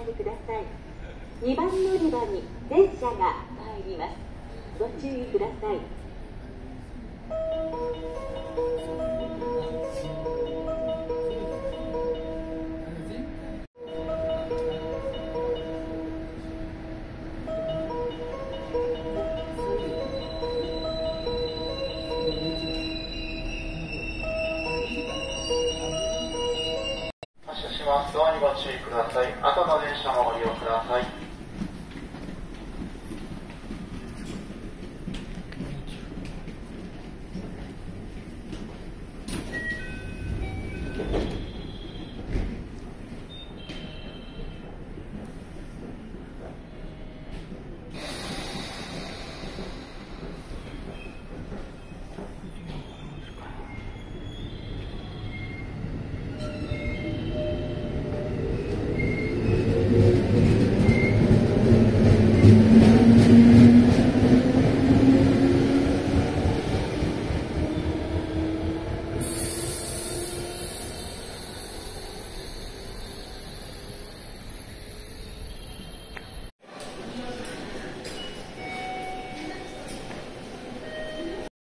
りください。2番乗り場に電車が参ります。ご注意ください。 発車します。ドアにご注意ください。後の電車もご利用ください。